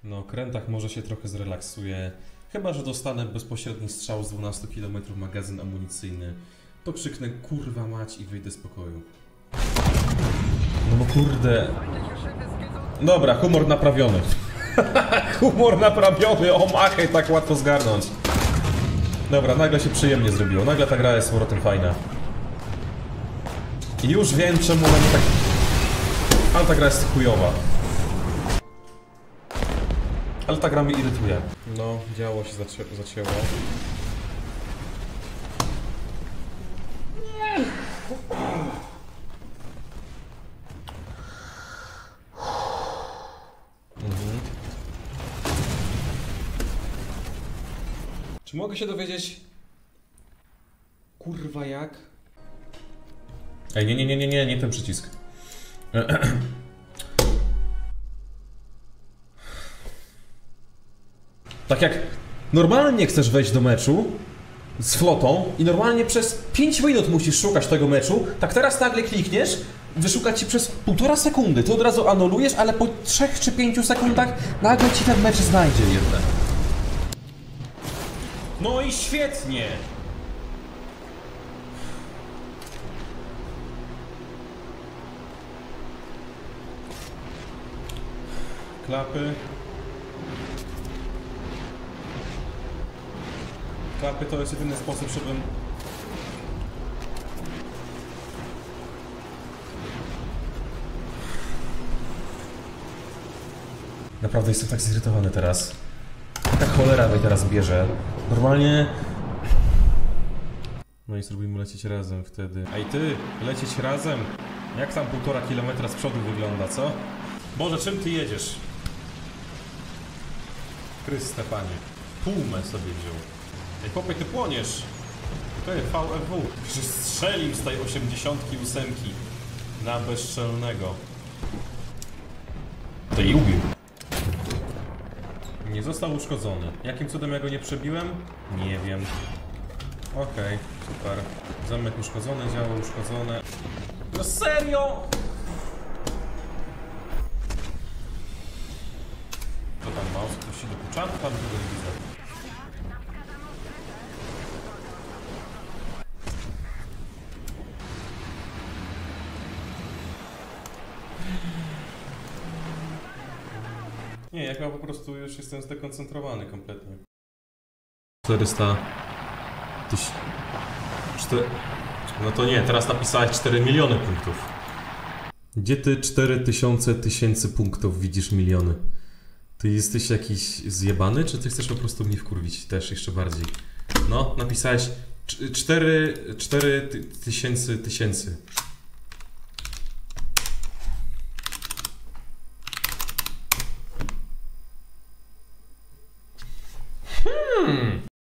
Na okrętach może się trochę zrelaksuję. Chyba że dostanę bezpośredni strzał z 12 km magazyn amunicyjny. To krzyknę kurwa mać i wyjdę z pokoju. No bo kurde... Dobra, humor naprawiony. Humor naprawiony, o machę, tak łatwo zgarnąć. Dobra, nagle się przyjemnie zrobiło. Nagle ta gra jest z powrotem fajna. I już wiem czemu ona nie tak... Ale ta gra jest chujowa. Ale ta gra mnie irytuje. No, działo się zacięło. Czy mogę się dowiedzieć... Kurwa jak? Ej, nie ten przycisk. Tak jak normalnie chcesz wejść do meczu z flotą i normalnie przez 5 minut musisz szukać tego meczu, tak teraz nagle klikniesz, wyszukać ci przez 1,5 sekundy. Ty od razu anulujesz, ale po 3 czy 5 sekundach nagle ci ten mecz znajdzie jednak. No i świetnie! Klapy. Klapy to jest jedyny sposób, żebym... Naprawdę jestem tak zirytowany teraz. Taka cholera mnie teraz bierze. Normalnie... No i spróbujmy lecieć razem wtedy. Ej ty, lecieć razem? Jak tam 1,5 kilometra z przodu wygląda, co? Boże, czym ty jedziesz? Chryste panie. Pumę sobie wziął. Ej, popie, ty płoniesz. To jest VFW. Że strzelił z tej 88 na bezczelnego. To i ubił. Nie został uszkodzony. Jakim cudem ja go nie przebiłem? Nie wiem. Okej, super. Zamek uszkodzony, działo uszkodzone. No serio? Co tam mouse? Ktoś się dokucza? Tam tego nie widzę. Nie, jak ja po prostu już jestem zdekoncentrowany kompletnie. 400... No to nie, teraz napisałeś 4 miliony punktów. Gdzie ty 4000 punktów widzisz miliony? Ty jesteś jakiś zjebany, czy ty chcesz po prostu mnie wkurwić też jeszcze bardziej? No, napisałeś 4000.